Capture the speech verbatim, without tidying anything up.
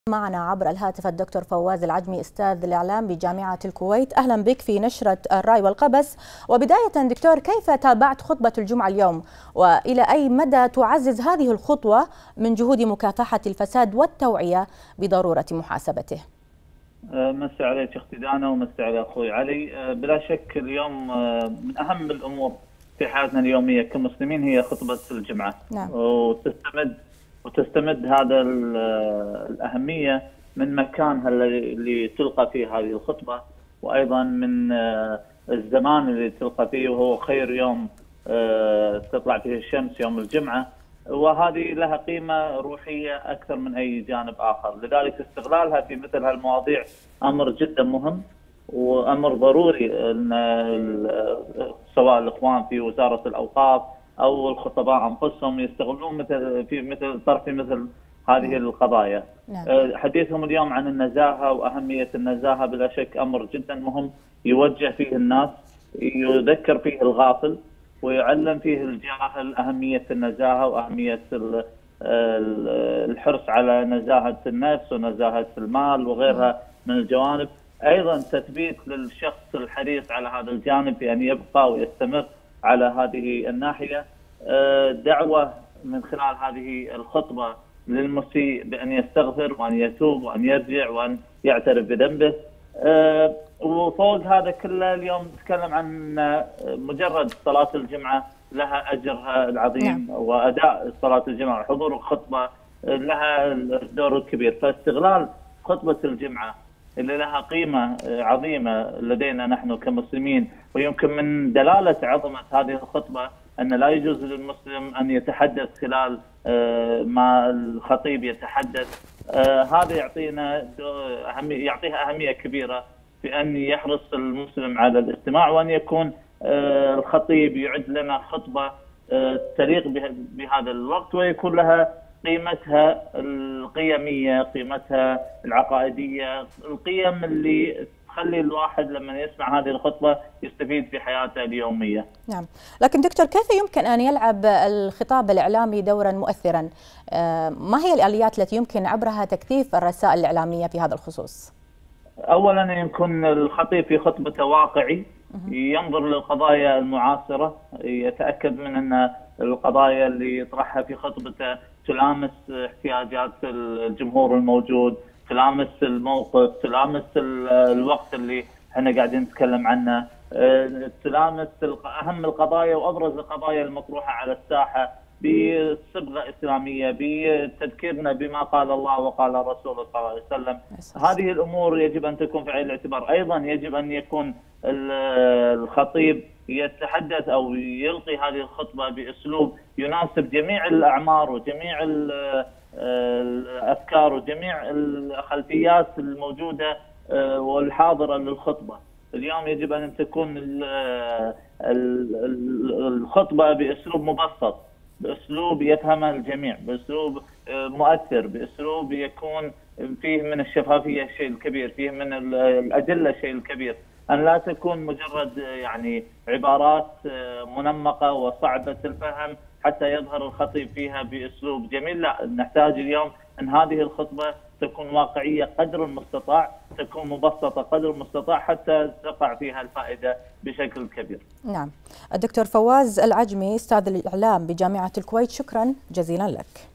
معنا عبر الهاتف الدكتور فواز العجمي أستاذ الإعلام بجامعة الكويت. أهلا بك في نشرة الرأي والقبس. وبداية دكتور، كيف تابعت خطبة الجمعة اليوم، وإلى أي مدى تعزز هذه الخطوة من جهود مكافحة الفساد والتوعية بضرورة محاسبته؟ مسي عليك اختي دانا ومسي على اخوي علي. بلا شك اليوم من اهم الامور في حياتنا اليوميه كمسلمين هي خطبه الجمعه. نعم. وتستمد وتستمد هذا الاهميه من مكانها اللي تلقى فيه هذه الخطبه، وايضا من الزمان اللي تلقى فيه، وهو خير يوم تطلع فيه الشمس يوم الجمعه، وهذه لها قيمة روحية أكثر من أي جانب آخر. لذلك استغلالها في مثل هالمواضيع أمر جدا مهم وأمر ضروري، أن سواء الإخوان في وزارة الأوقاف أو الخطباء أنفسهم يستغلون مثل في مثل طرف مثل هذه القضايا. نعم. حديثهم اليوم عن النزاهة وأهمية النزاهة بلا شك أمر جدا مهم يوجه فيه الناس، يذكر فيه الغافل، ويعلم فيه الجاهل أهمية النزاهة وأهمية الحرص على نزاهة النفس ونزاهة المال وغيرها من الجوانب. أيضا تثبيت للشخص الحريص على هذا الجانب بأن يبقى ويستمر على هذه الناحية. دعوة من خلال هذه الخطبة للمسيء بأن يستغفر وأن يتوب وأن يرجع وأن يعترف بذنبه. وفوق هذا كله اليوم نتكلم عن مجرد صلاة الجمعة لها أجرها العظيم. نعم. وأداء صلاة الجمعة وحضور الخطبة لها الدور الكبير. فاستغلال خطبة الجمعة اللي لها قيمة عظيمة لدينا نحن كمسلمين، ويمكن من دلالة عظمة هذه الخطبة أن لا يجوز للمسلم أن يتحدث خلال ما الخطيب يتحدث. هذا يعطينا أهمية، يعطيها أهمية كبيرة في أن يحرص المسلم على الاستماع، وأن يكون الخطيب يعد لنا خطبة تليق بهذا الوقت، ويكون لها قيمتها القيمية، قيمتها العقائدية، القيم اللي تخلي الواحد لما يسمع هذه الخطبة يستفيد في حياته اليومية. نعم، لكن دكتور، كيف يمكن أن يلعب الخطاب الإعلامي دورا مؤثرا؟ ما هي الآليات التي يمكن عبرها تكثيف الرسائل الإعلامية في هذا الخصوص؟ أولا يكون الخطيب في خطبته واقعي، ينظر للقضايا المعاصرة، يتأكد من أن القضايا اللي يطرحها في خطبته تلامس احتياجات الجمهور الموجود، تلامس الموقف، تلامس الوقت اللي احنا قاعدين نتكلم عنه، تلامس أهم القضايا وأبرز القضايا المطروحة على الساحة بصبغة إسلامية، بتذكيرنا بما قال الله وقال الرسول صلى الله عليه وسلم. هذه الأمور يجب أن تكون في عين الاعتبار. أيضا يجب أن يكون الخطيب يتحدث أو يلقي هذه الخطبة بأسلوب يناسب جميع الأعمار وجميع الأفكار وجميع الخلفيات الموجودة والحاضرة للخطبة. اليوم يجب أن تكون الخطبة بأسلوب مبسط، بأسلوب يفهمه الجميع، بأسلوب مؤثر، بأسلوب يكون فيه من الشفافية الشيء الكبير، فيه من الأدلة الشيء الكبير، أن لا تكون مجرد يعني عبارات منمقة وصعبة الفهم حتى يظهر الخطيب فيها بأسلوب جميل. لا، نحتاج اليوم أن هذه الخطبة تكون واقعية قدر المستطاع، تكون مبسطة قدر المستطاع حتى تقع فيها الفائدة بشكل كبير. نعم. الدكتور فواز العجمي أستاذ الإعلام بجامعة الكويت، شكرا جزيلا لك.